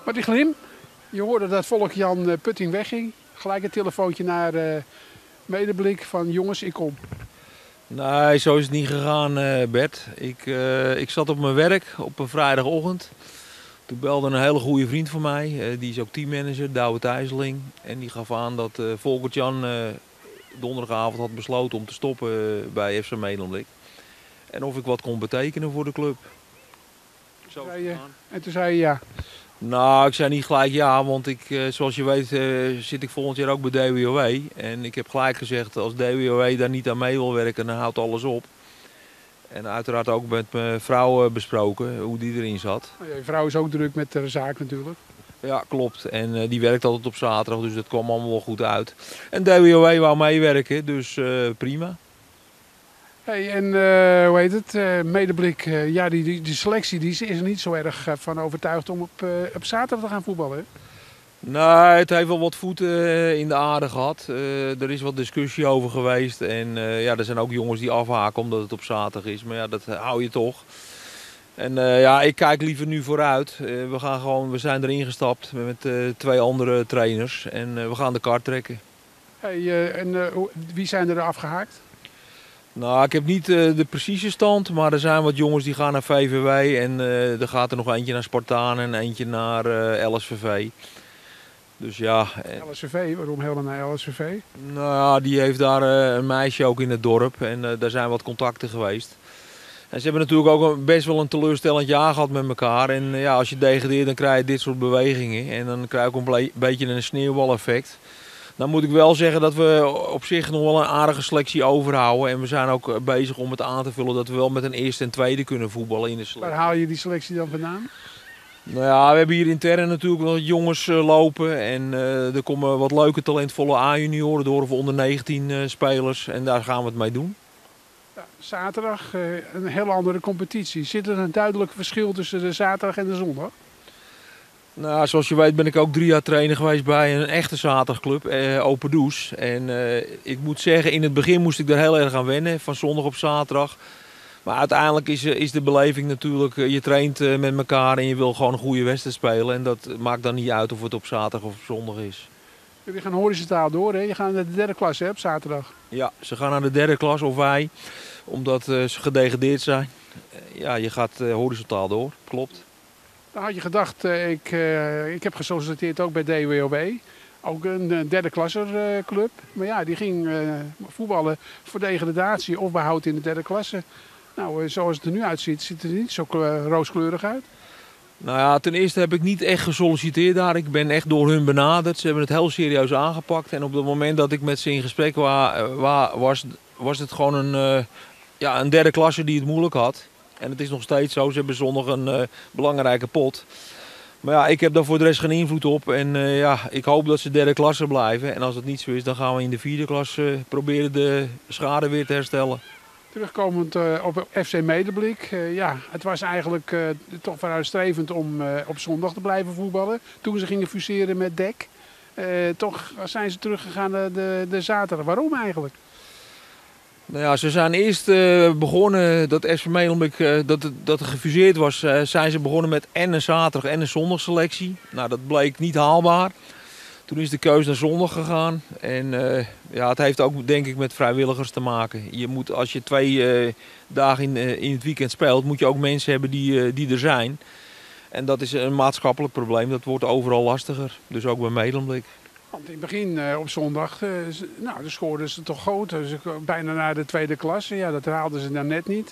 Martin Glim, je hoorde dat Volk-Jan Putting wegging. Gelijk een telefoontje naar Medeblik van jongens, ik kom. Nee, zo is het niet gegaan, Bert. Ik zat op mijn werk op een vrijdagochtend. Toen belde een hele goede vriend van mij, die is ook teammanager, Douwe Thijsseling. En die gaf aan dat Volkert-Jan donderdagavond had besloten om te stoppen bij FC Medemblik. En of ik wat kon betekenen voor de club. Zo is het gegaan. En toen zei je ja. Nou, ik zei niet gelijk ja, want zoals je weet zit ik volgend jaar ook bij DWOW. En ik heb gelijk gezegd, als DWOW daar niet aan mee wil werken, dan houdt alles op. En uiteraard ook met mijn vrouw besproken hoe die erin zat. Je vrouw is ook druk met de zaak natuurlijk. Ja, klopt. En die werkt altijd op zaterdag, dus dat kwam allemaal wel goed uit. En DWOW wou meewerken, dus prima. Hey, en hoe heet het? Medeblik, ja, die selectie die is er niet zo erg van overtuigd om op zaterdag te gaan voetballen. Hè? Nee, het heeft wel wat voeten in de aarde gehad. Er is wat discussie over geweest. En ja, er zijn ook jongens die afhaken omdat het op zaterdag is. Maar ja, dat hou je toch. En ja, ik kijk liever nu vooruit. We zijn erin gestapt met 2 andere trainers. En we gaan de kar trekken. Hey, wie zijn er afgehaakt? Nou, ik heb niet de precieze stand, maar er zijn wat jongens die gaan naar VVW en er gaat er nog eentje naar Spartaan en eentje naar LSVV. Dus ja. LSVV, waarom helemaal naar LSVV? Nou ja, die heeft daar een meisje ook in het dorp en daar zijn wat contacten geweest. En ze hebben natuurlijk ook best wel een teleurstellend jaar gehad met elkaar. En ja, als je degradeert dan krijg je dit soort bewegingen en dan krijg je ook een beetje een sneeuwbaleffect. Dan moet ik wel zeggen dat we op zich nog wel een aardige selectie overhouden. En we zijn ook bezig om het aan te vullen dat we wel met een eerste en tweede kunnen voetballen in de selectie. Waar haal je die selectie dan vandaan? Nou ja, we hebben hier intern natuurlijk wel jongens lopen. En er komen wat leuke talentvolle A-junioren door of onder 19 spelers. En daar gaan we het mee doen. Ja, zaterdag een heel andere competitie. Zit er een duidelijk verschil tussen de zaterdag en de zondag? Nou, zoals je weet ben ik ook 3 jaar trainer geweest bij een echte zaterdagclub, Open Does. En ik moet zeggen, in het begin moest ik daar heel erg aan wennen, van zondag op zaterdag. Maar uiteindelijk is de beleving natuurlijk, je traint met elkaar en je wil gewoon een goede wedstrijd spelen. En dat maakt dan niet uit of het op zaterdag of op zondag is. Jullie gaan horizontaal door, hè? Je gaat naar de derde klas, hè, op zaterdag. Ja, ze gaan naar de derde klas of wij, omdat ze gedegradeerd zijn. Ja, je gaat horizontaal door, klopt. Dan had je gedacht, ik heb gesolliciteerd ook bij DWOW. Ook een derde klasser club. Maar ja, die ging voetballen voor degradatie of behoud in de derde klasse. Nou, zoals het er nu uitziet, ziet het er niet zo rooskleurig uit. Nou ja, ten eerste heb ik niet echt gesolliciteerd daar. Ik ben echt door hun benaderd. Ze hebben het heel serieus aangepakt. En op het moment dat ik met ze in gesprek was het gewoon een derde klasse die het moeilijk had. En het is nog steeds zo. Ze hebben zondag een belangrijke pot. Maar ja, ik heb daar voor de rest geen invloed op. En ja, ik hoop dat ze derde klasse blijven. En als dat niet zo is, dan gaan we in de vierde klasse proberen de schade weer te herstellen. Terugkomend op FC Medeblik. Ja, het was eigenlijk toch vooruitstrevend om op zondag te blijven voetballen. Toen ze gingen fuseren met DEC. Toch zijn ze teruggegaan naar de zaterdag. Waarom eigenlijk? Nou ja, ze zijn eerst begonnen, dat FC Medemblik dat er gefuseerd was, zijn ze begonnen met en een zaterdag en een zondagselectie. Nou, dat bleek niet haalbaar. Toen is de keuze naar zondag gegaan. En ja, het heeft ook denk ik met vrijwilligers te maken. Je moet, als je 2 dagen in het weekend speelt, moet je ook mensen hebben die er zijn. En dat is een maatschappelijk probleem. Dat wordt overal lastiger. Dus ook bij Medemblik. Want in het begin op zondag, nou, de scoorden ze toch groot. Dus bijna naar de tweede klasse. Ja, dat haalden ze dan net niet.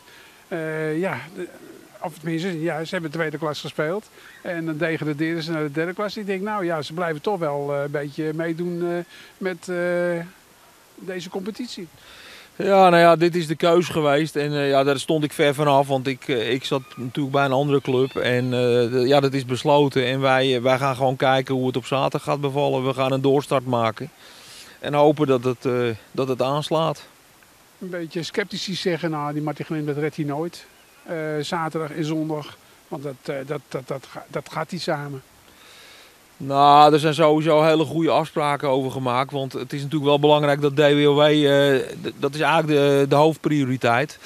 Of tenminste, ja, ze hebben tweede klas gespeeld. En dan degradeerden ze naar de derde klas. Ik denk, nou ja, ze blijven toch wel een beetje meedoen met deze competitie. Ja, nou ja, dit is de keuze geweest. En ja, daar stond ik ver vanaf. Want ik zat natuurlijk bij een andere club. En ja, dat is besloten. En wij gaan gewoon kijken hoe het op zaterdag gaat bevallen. We gaan een doorstart maken. En hopen dat het aanslaat. Een beetje sceptici zeggen, nou, die Martin Glim, dat redt hij nooit. Zaterdag en zondag. Want dat gaat niet samen. Nou, er zijn sowieso hele goede afspraken over gemaakt. Want het is natuurlijk wel belangrijk dat DWOW, dat is eigenlijk de hoofdprioriteit.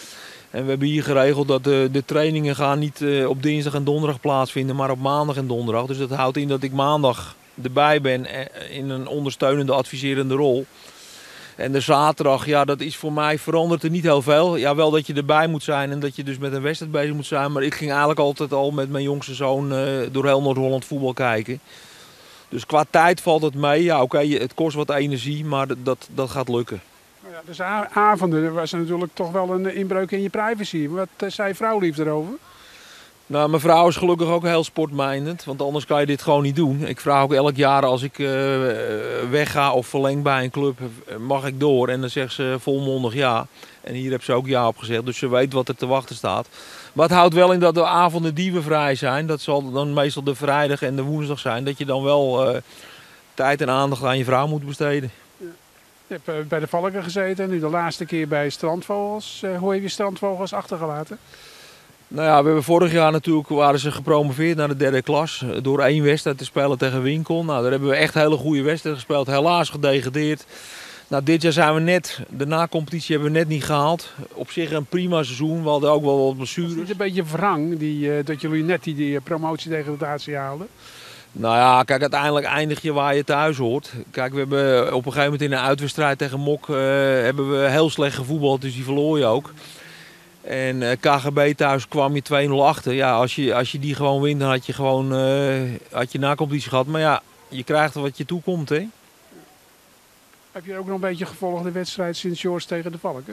En we hebben hier geregeld dat de trainingen gaan niet op dinsdag en donderdag plaatsvinden, maar op maandag en donderdag. Dus dat houdt in dat ik maandag erbij ben in een ondersteunende, adviserende rol. En de zaterdag, ja, dat is voor mij verandert er niet heel veel. Ja, wel dat je erbij moet zijn en dat je dus met een wedstrijd bezig moet zijn. Maar ik ging eigenlijk altijd al met mijn jongste zoon door heel Noord-Holland voetbal kijken. Dus qua tijd valt het mee. Ja, oké, het kost wat energie, maar dat gaat lukken. Nou ja, dus avonden was er natuurlijk toch wel een inbreuk in je privacy. Wat zei vrouw lief erover? Nou, mijn vrouw is gelukkig ook heel sportminded, want anders kan je dit gewoon niet doen. Ik vraag ook elk jaar als ik wegga of verleng bij een club, mag ik door? En dan zegt ze volmondig ja. En hier heb ze ook ja op gezegd, dus ze weet wat er te wachten staat. Maar het houdt wel in dat de avonden die we vrij zijn, dat zal dan meestal de vrijdag en de woensdag zijn, dat je dan wel tijd en aandacht aan je vrouw moet besteden. Je hebt bij de Valken gezeten, nu de laatste keer bij Strandvogels. Hoe heb je Strandvogels achtergelaten? Nou ja, we hebben vorig jaar natuurlijk waren ze gepromoveerd naar de derde klas door 1 wedstrijd te spelen tegen Winkel. Nou, daar hebben we echt hele goede wedstrijden gespeeld, helaas gedegradeerd. Nou, dit jaar zijn we net, de na-competitie hebben we net niet gehaald. Op zich een prima seizoen, we hadden ook wel wat blessures. Is het een beetje wrang dat jullie net die promotie-degradatie haalden? Nou ja, kijk, uiteindelijk eindig je waar je thuis hoort. Kijk, we hebben op een gegeven moment in een uitwedstrijd tegen Mok hebben we heel slecht gevoetbald, dus die verloor je ook. En KGB thuis kwam je 2-0 achter. Ja, als je die gewoon wint, dan had je gewoon had je na-competitie gehad. Maar ja, je krijgt wat je toekomt, hè. Heb je ook nog een beetje gevolgd de wedstrijd Sint-George tegen de Valken?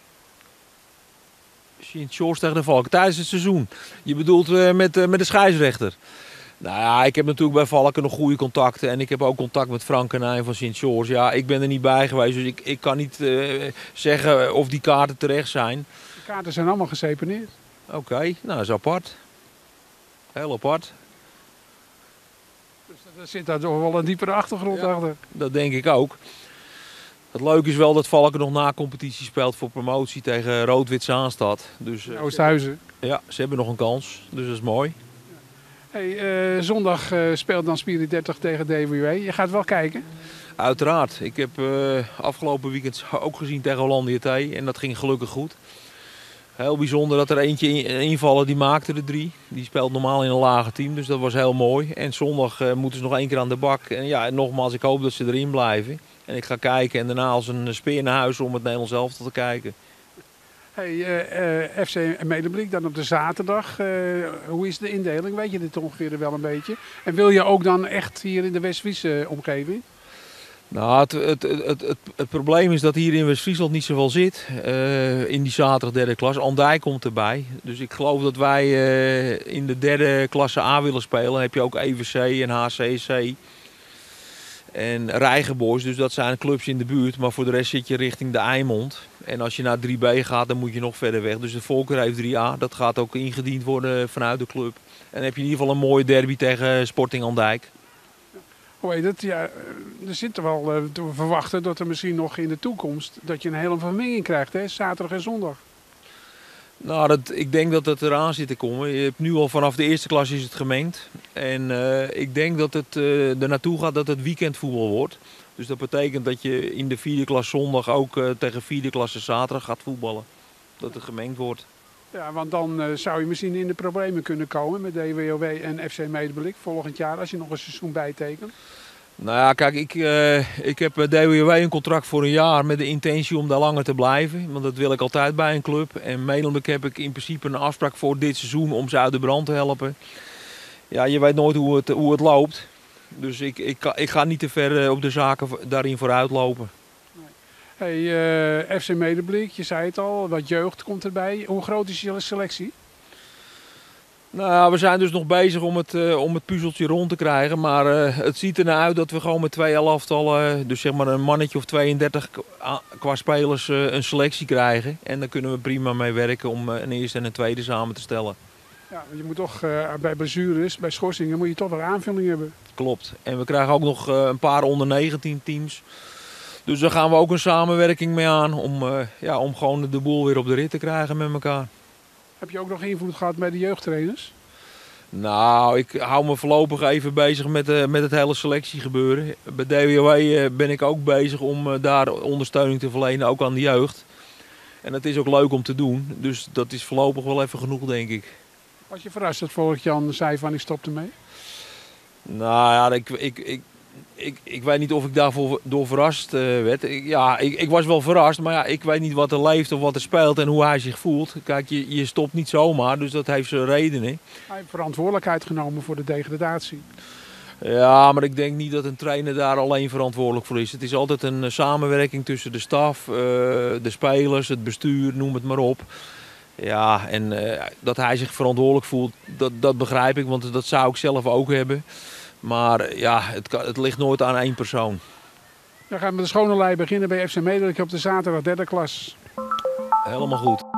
Sint-George tegen de Valken tijdens het seizoen. Je bedoelt met de scheidsrechter. Nou ja, ik heb natuurlijk bij Valken nog goede contacten. En ik heb ook contact met Frank Kanijn van Sint-George. Ja, ik ben er niet bij geweest, dus ik kan niet zeggen of die kaarten terecht zijn. De kaarten zijn allemaal geseponeerd. Oké, nou dat is apart. Heel apart. Dus er zit daar toch wel een diepere achtergrond achter. Dat denk ik ook. Het leuke is wel dat Valken nog na competitie speelt voor promotie tegen Rood-Wit Zaanstad. Dus, Oosthuizen. Ja, ze hebben nog een kans, dus dat is mooi. Hey, zondag speelt dan Spirit 30 tegen DWW. Je gaat wel kijken? Uiteraard. Ik heb afgelopen weekend ook gezien tegen Hollandia T en dat ging gelukkig goed. Heel bijzonder dat er eentje invallen, die maakte de 3. Die speelt normaal in een lager team, dus dat was heel mooi. En zondag moeten ze nog 1 keer aan de bak. En ja, nogmaals, ik hoop dat ze erin blijven. En ik ga kijken en daarna als een speer naar huis om het Nederlands elftal te kijken. Hey, FC Medemblik dan op de zaterdag. Hoe is de indeling? Weet je dit ongeveer wel een beetje? En wil je ook dan echt hier in de West-Friese omgeving? Nou, het probleem is dat hier in West-Friesland niet zoveel zit. In die zaterdag derde klas. Andijk komt erbij. Dus ik geloof dat wij in de derde klasse A willen spelen. Dan heb je ook EVC en HCC. En Rijgenboys, dus dat zijn clubs in de buurt. Maar voor de rest zit je richting de Eimond. En als je naar 3B gaat, dan moet je nog verder weg. Dus de voorkeur heeft 3A. Dat gaat ook ingediend worden vanuit de club. En dan heb je in ieder geval een mooie derby tegen Sporting Andijk. Hoe heet het? Ja, er zit er wel te verwachten dat er misschien nog in de toekomst dat je een hele vermenging krijgt, hè? Zaterdag en zondag. Nou, ik denk dat het eraan zit te komen. Je hebt nu al vanaf de eerste klas is het gemengd. En ik denk dat het er naartoe gaat dat het weekendvoetbal wordt. Dus dat betekent dat je in de 4e klas zondag ook tegen 4e klasse zaterdag gaat voetballen. Dat het gemengd wordt. Ja, want dan zou je misschien in de problemen kunnen komen met DWOW en FC Medemblik volgend jaar als je nog een seizoen bijtekent. Nou ja, kijk, ik heb bij DWOW een contract voor een jaar met de intentie om daar langer te blijven. Want dat wil ik altijd bij een club. En Medemblik heb ik in principe een afspraak voor dit seizoen om ze uit de brand te helpen. Ja, je weet nooit hoe het loopt. Dus ik ga niet te ver op de zaken daarin vooruit lopen. Hey, FC Medemblik, je zei het al, wat jeugd komt erbij. Hoe groot is je selectie? Nou, we zijn dus nog bezig om het puzzeltje rond te krijgen. Maar het ziet er naar uit dat we gewoon met 2 elftallen, dus zeg maar een mannetje of 32 qua spelers, een selectie krijgen. En daar kunnen we prima mee werken om een eerste en een tweede samen te stellen. Ja, je moet toch bij blessures, bij schorsingen, moet je toch wel aanvulling hebben. Klopt. En we krijgen ook nog een paar onder 19 teams. Dus daar gaan we ook een samenwerking mee aan om gewoon de boel weer op de rit te krijgen met elkaar. Heb je ook nog invloed gehad bij de jeugdtrainers? Nou, ik hou me voorlopig even bezig met het hele selectiegebeuren. Bij DWOW ben ik ook bezig om daar ondersteuning te verlenen, ook aan de jeugd. En het is ook leuk om te doen. Dus dat is voorlopig wel even genoeg, denk ik. Was je verrast dat Volkert-Jan zei van ik stop ermee? Nou ja, ik weet niet of ik daarvoor door verrast werd. Ik was wel verrast, maar ja, ik weet niet wat er leeft of wat er speelt en hoe hij zich voelt. Kijk, je stopt niet zomaar, dus dat heeft zijn redenen. Hij heeft verantwoordelijkheid genomen voor de degradatie. Ja, maar ik denk niet dat een trainer daar alleen verantwoordelijk voor is. Het is altijd een samenwerking tussen de staf, de spelers, het bestuur, noem het maar op. Ja, en dat hij zich verantwoordelijk voelt, dat begrijp ik, want dat zou ik zelf ook hebben. Maar ja, het ligt nooit aan één persoon. Dan gaan we met de schone lei beginnen bij FC Medelijk op de zaterdag derde klas. Helemaal goed.